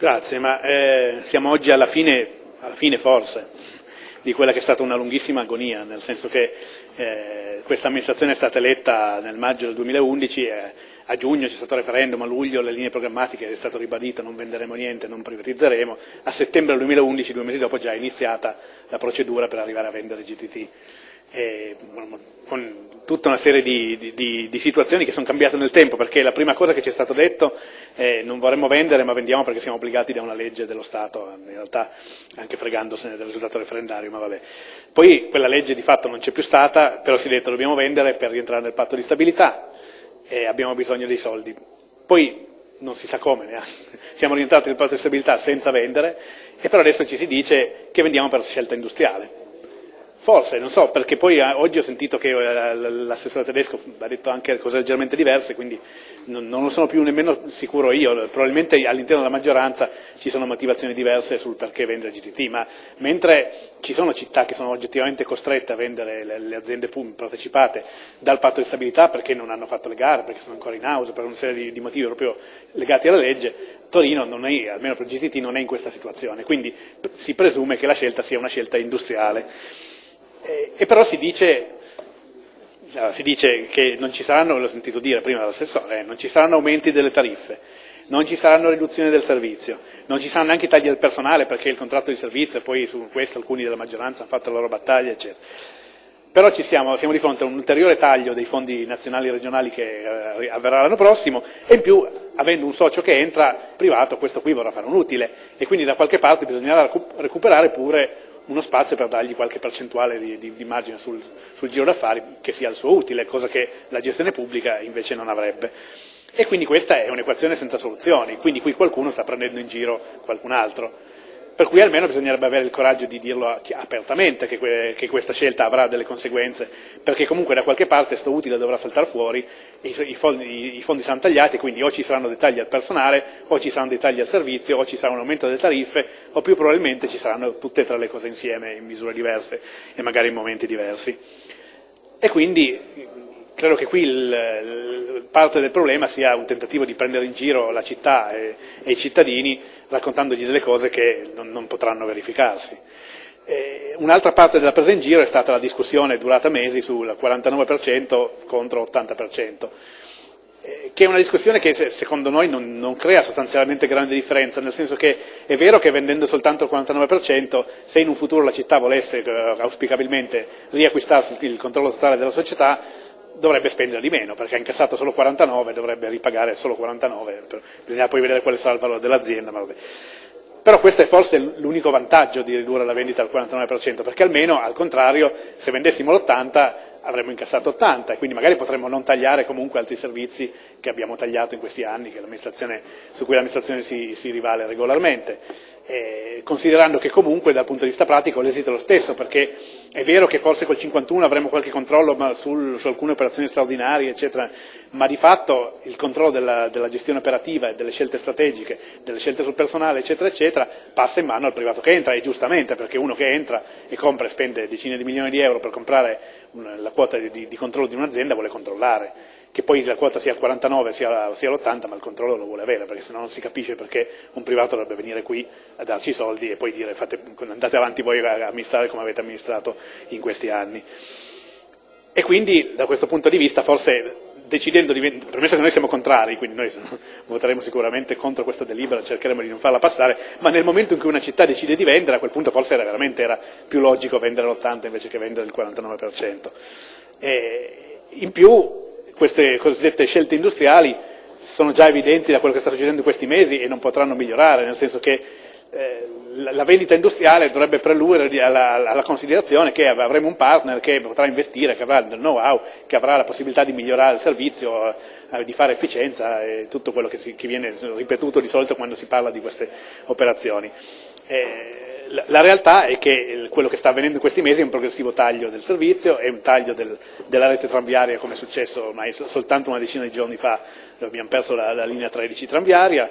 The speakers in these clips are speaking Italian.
Grazie, ma siamo oggi alla fine forse, di quella che è stata una lunghissima agonia, nel senso che questa amministrazione è stata eletta nel maggio del 2011, a giugno c'è stato il referendum, a luglio le linee programmatiche è stato ribadito non venderemo niente, non privatizzeremo, a settembre del 2011, 2 mesi dopo, già è iniziata la procedura per arrivare a vendere GTT. Con tutta una serie di situazioni che sono cambiate nel tempo, perché la prima cosa che ci è stato detto è non vorremmo vendere ma vendiamo perché siamo obbligati da una legge dello Stato, in realtà anche fregandosene del risultato referendario, ma vabbè. Poi quella legge di fatto non c'è più stata, però si è detto dobbiamo vendere per rientrare nel patto di stabilità e abbiamo bisogno dei soldi. Poi non si sa come neanche, siamo rientrati nel patto di stabilità senza vendere e però adesso ci si dice che vendiamo per scelta industriale. Forse, non so, perché poi oggi ho sentito che l'assessore Tedesco ha detto anche cose leggermente diverse, quindi non lo sono più nemmeno sicuro io, probabilmente all'interno della maggioranza ci sono motivazioni diverse sul perché vendere GTT, ma mentre ci sono città che sono oggettivamente costrette a vendere le aziende partecipate dal patto di stabilità perché non hanno fatto le gare, perché sono ancora in house, per una serie di motivi proprio legati alla legge, Torino non è, almeno per GTT, non è in questa situazione, quindi si presume che la scelta sia una scelta industriale. E però si dice che non ci saranno, l'ho sentito dire prima dall'assessore, non ci saranno aumenti delle tariffe, non ci saranno riduzioni del servizio, non ci saranno neanche tagli del personale perché il contratto di servizio, e poi su questo alcuni della maggioranza hanno fatto la loro battaglia, eccetera. Però siamo di fronte a un ulteriore taglio dei fondi nazionali e regionali che avverrà l'anno prossimo e in più, avendo un socio che entra privato, questo qui vorrà fare un utile e quindi da qualche parte bisognerà recuperare pure uno spazio per dargli qualche percentuale di margine sul giro d'affari che sia il suo utile, cosa che la gestione pubblica invece non avrebbe. E quindi questa è un'equazione senza soluzioni, quindi qui qualcuno sta prendendo in giro qualcun altro. Per cui almeno bisognerebbe avere il coraggio di dirlo apertamente che questa scelta avrà delle conseguenze, perché comunque da qualche parte sto utile dovrà saltare fuori, i fondi saranno tagliati, quindi o ci saranno dei tagli al personale, o ci saranno dei tagli al servizio, o ci sarà un aumento delle tariffe, o più probabilmente ci saranno tutte e tre le cose insieme in misure diverse e magari in momenti diversi. E quindi credo che qui parte del problema sia un tentativo di prendere in giro la città e i cittadini raccontandogli delle cose che non potranno verificarsi. Un'altra parte della presa in giro è stata la discussione durata mesi sul 49% contro 80%, che è una discussione che secondo noi non crea sostanzialmente grande differenza, nel senso che è vero che vendendo soltanto il 49%, se in un futuro la città volesse auspicabilmente riacquistarsi il controllo totale della società, dovrebbe spendere di meno, perché ha incassato solo 49, dovrebbe ripagare solo 49, bisogna poi vedere quale sarà il valore dell'azienda, ma vabbè. Però questo è forse l'unico vantaggio di ridurre la vendita al 49%, perché almeno al contrario, se vendessimo l'80 avremmo incassato 80 e quindi magari potremmo non tagliare comunque altri servizi che abbiamo tagliato in questi anni, su cui l'amministrazione si rivale regolarmente, considerando che comunque dal punto di vista pratico l'esito è lo stesso, perché è vero che forse col 51 avremo qualche controllo su alcune operazioni straordinarie, eccetera, ma di fatto il controllo della gestione operativa e delle scelte strategiche, delle scelte sul personale, eccetera, eccetera, passa in mano al privato che entra, e giustamente, perché uno che entra e compra e spende decine di milioni di euro per comprare la quota di controllo di un'azienda vuole controllare, che poi la quota sia il 49 sia l'80, ma il controllo lo vuole avere, perché sennò non si capisce perché un privato dovrebbe venire qui a darci i soldi e poi dire andate avanti voi a amministrare come avete amministrato in questi anni. E quindi da questo punto di vista forse decidendo premesso che noi siamo contrari, quindi noi voteremo sicuramente contro questa delibera, cercheremo di non farla passare, ma nel momento in cui una città decide di vendere, a quel punto forse era più logico vendere l'80 invece che vendere il 49%. In più queste cosiddette scelte industriali sono già evidenti da quello che sta succedendo in questi mesi e non potranno migliorare, nel senso che la vendita industriale dovrebbe preludere alla considerazione che avremo un partner che potrà investire, che avrà del know-how, che avrà la possibilità di migliorare il servizio, di fare efficienza e tutto quello che viene ripetuto di solito quando si parla di queste operazioni. La realtà è che quello che sta avvenendo in questi mesi è un progressivo taglio del servizio, è un taglio della rete tranviaria come è successo ormai soltanto una decina di giorni fa, abbiamo perso la linea 13 tranviaria,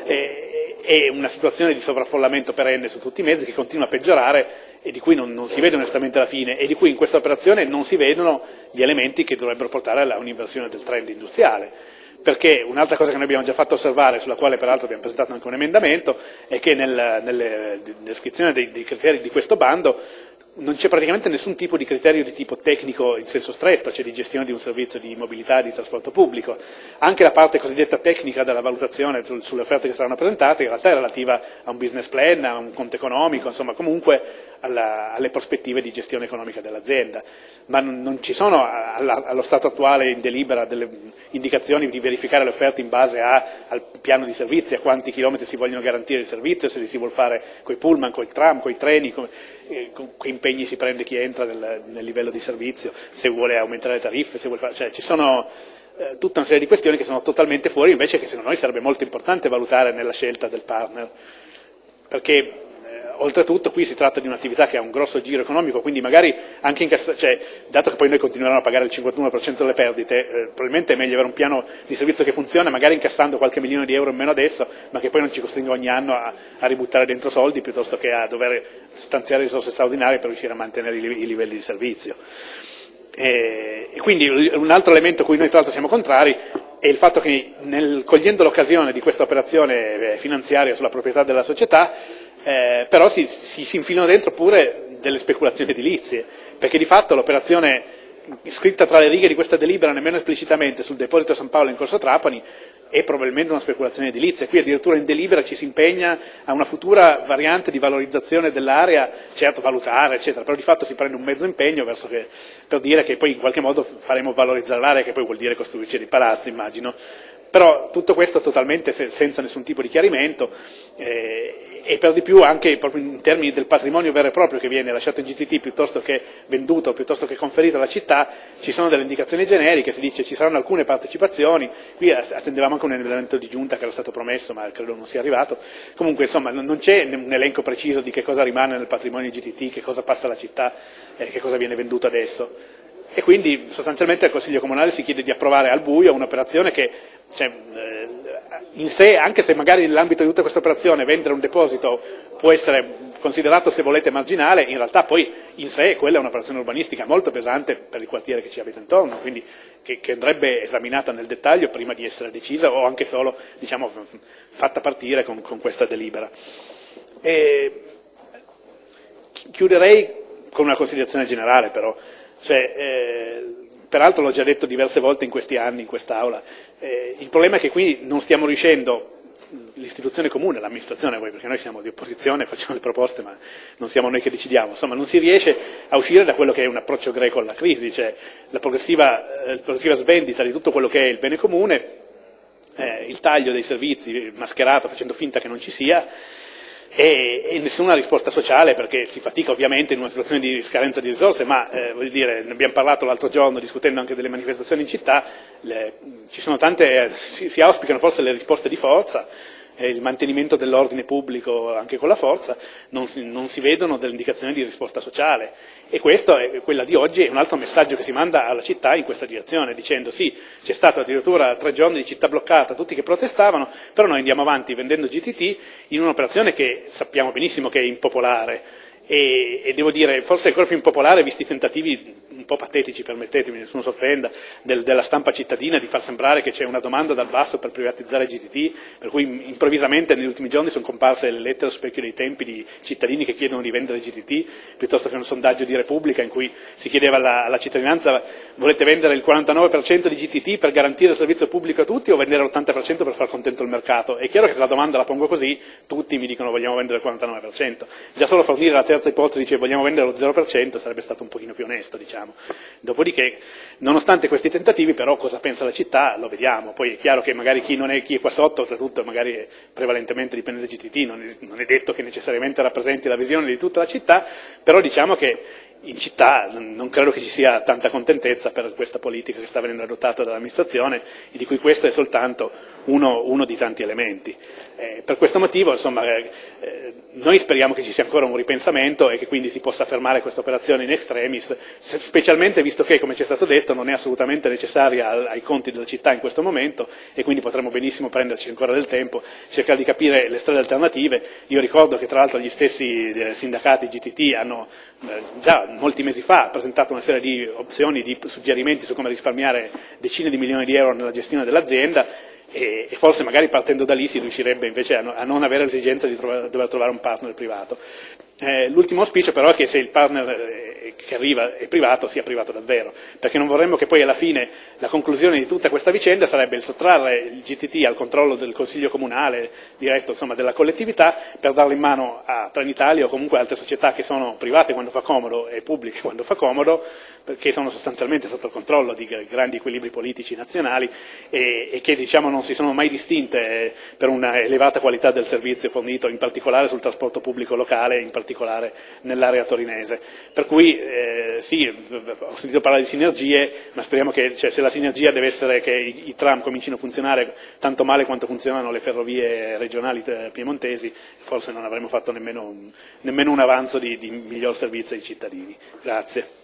è una situazione di sovraffollamento perenne su tutti i mezzi che continua a peggiorare e di cui non si vede onestamente la fine e di cui in questa operazione non si vedono gli elementi che dovrebbero portare a un'inversione del trend industriale. perché un'altra cosa che noi abbiamo già fatto osservare, sulla quale peraltro abbiamo presentato anche un emendamento, è che nelle descrizione dei criteri di questo bando non c'è praticamente nessun tipo di criterio di tipo tecnico in senso stretto, cioè di gestione di un servizio di mobilità e di trasporto pubblico. Anche la parte cosiddetta tecnica della valutazione sulle offerte che saranno presentate in realtà è relativa a un business plan, a un conto economico, insomma comunque alle prospettive di gestione economica dell'azienda, ma non ci sono allo stato attuale in delibera delle indicazioni di verificare le offerte in base al piano di servizi, a quanti chilometri si vogliono garantire il servizio, se li si vuol fare coi pullman, coi tram, coi treni, con che impegni si prende chi entra nel livello di servizio, se vuole aumentare le tariffe, se vuole fare, cioè ci sono tutta una serie di questioni che sono totalmente fuori, invece che secondo noi sarebbe molto importante valutare nella scelta del partner, perché oltretutto qui si tratta di un'attività che ha un grosso giro economico, quindi magari anche dato che poi noi continueremo a pagare il 51% delle perdite, probabilmente è meglio avere un piano di servizio che funziona, magari incassando qualche milione di euro in meno adesso, ma che poi non ci costringa ogni anno a ributtare dentro soldi, piuttosto che a dover stanziare risorse straordinarie per riuscire a mantenere i livelli di servizio. E quindi un altro elemento a cui noi tra l'altro siamo contrari è il fatto che cogliendo l'occasione di questa operazione finanziaria sulla proprietà della società, però si infilano dentro pure delle speculazioni edilizie, perché di fatto l'operazione scritta tra le righe di questa delibera nemmeno esplicitamente sul deposito San Paolo in Corso Trapani è probabilmente una speculazione edilizia. Qui addirittura in delibera ci si impegna a una futura variante di valorizzazione dell'area, certo valutare eccetera, però di fatto si prende un mezzo impegno per dire che poi in qualche modo faremo valorizzare l'area, che poi vuol dire costruirci dei palazzi immagino, però tutto questo totalmente senza nessun tipo di chiarimento e per di più anche proprio in termini del patrimonio vero e proprio che viene lasciato in GTT piuttosto che venduto, piuttosto che conferito alla città, ci sono delle indicazioni generiche, si dice ci saranno alcune partecipazioni, qui attendevamo anche un emendamento di giunta che era stato promesso ma credo non sia arrivato, comunque insomma non c'è un elenco preciso di che cosa rimane nel patrimonio GTT, che cosa passa alla città, che cosa viene venduto adesso. E quindi sostanzialmente al Consiglio Comunale si chiede di approvare al buio un'operazione che in sé, anche se magari nell'ambito di tutta questa operazione vendere un deposito può essere considerato se volete marginale, in realtà poi in sé quella è un'operazione urbanistica molto pesante per il quartiere che ci abita intorno, quindi che andrebbe esaminata nel dettaglio prima di essere decisa o anche solo diciamo, fatta partire con questa delibera. Chiuderei con una considerazione generale però. Peraltro l'ho già detto diverse volte in questi anni in quest'Aula, il problema è che qui non stiamo riuscendo, l'istituzione comune, l'amministrazione, perché noi siamo di opposizione, facciamo le proposte ma non siamo noi che decidiamo, insomma non si riesce a uscire da quello che è un approccio greco alla crisi, cioè la progressiva svendita di tutto quello che è il bene comune, il taglio dei servizi mascherato facendo finta che non ci sia, e nessuna risposta sociale perché si fatica ovviamente in una situazione di scarenza di risorse, ma voglio dire, ne abbiamo parlato l'altro giorno discutendo anche delle manifestazioni in città, ci sono tante, si auspicano forse le risposte di forza, il mantenimento dell'ordine pubblico anche con la forza, non si vedono delle indicazioni di risposta sociale e questo è quella di oggi, è un altro messaggio che si manda alla città in questa direzione, dicendo sì, c'è stato addirittura 3 giorni di città bloccata, tutti che protestavano, però noi andiamo avanti vendendo GTT in un'operazione che sappiamo benissimo che è impopolare e devo dire forse è ancora più impopolare visti i tentativi un po' patetici, permettetemi, nessuno si offenda, della stampa cittadina di far sembrare che c'è una domanda dal basso per privatizzare GTT, per cui improvvisamente negli ultimi giorni sono comparse le lettere allo specchio dei tempi di cittadini che chiedono di vendere GTT, piuttosto che un sondaggio di Repubblica in cui si chiedeva alla cittadinanza volete vendere il 49% di GTT per garantire il servizio pubblico a tutti o vendere l'80% per far contento il mercato? È chiaro che se la domanda la pongo così, tutti mi dicono vogliamo vendere il 49%, già solo fornire la terza ipotesi dice vogliamo vendere lo 0% sarebbe stato un pochino più onesto, diciamo. Dopodiché, nonostante questi tentativi, però cosa pensa la città lo vediamo, poi è chiaro che magari chi è qua sotto, oltretutto magari è prevalentemente dipendente da GTT, non è detto che necessariamente rappresenti la visione di tutta la città, però diciamo che in città non credo che ci sia tanta contentezza per questa politica che sta venendo adottata dall'amministrazione e di cui questo è soltanto uno di tanti elementi. Per questo motivo, insomma, noi speriamo che ci sia ancora un ripensamento e che quindi si possa fermare questa operazione in extremis, specialmente visto che, come ci è stato detto, non è assolutamente necessaria ai conti della città in questo momento e quindi potremmo benissimo prenderci ancora del tempo, cercare di capire le strade alternative. Io ricordo che tra l'altro gli stessi sindacati GTT hanno già molti mesi fa presentato una serie di opzioni, di suggerimenti su come risparmiare decine di milioni di euro nella gestione dell'azienda e forse magari partendo da lì si riuscirebbe invece a non avere l'esigenza di dover trovare un partner privato. L'ultimo auspicio però è che se il partner che arriva è privato sia privato davvero, perché non vorremmo che poi alla fine la conclusione di tutta questa vicenda sarebbe il sottrarre il GTT al controllo del Consiglio Comunale, diretto insomma della collettività, per darlo in mano a Trenitalia o comunque altre società che sono private quando fa comodo e pubbliche quando fa comodo, perché sono sostanzialmente sotto il controllo di grandi equilibri politici nazionali e che diciamo non si sono mai distinte per una elevata qualità del servizio fornito, in particolare sul trasporto pubblico locale, in particolare nell'area torinese. Per cui sì, ho sentito parlare di sinergie, ma speriamo che se la sinergia deve essere che i tram comincino a funzionare tanto male quanto funzionano le ferrovie regionali piemontesi, forse non avremo fatto nemmeno un avanzo di miglior servizio ai cittadini. Grazie.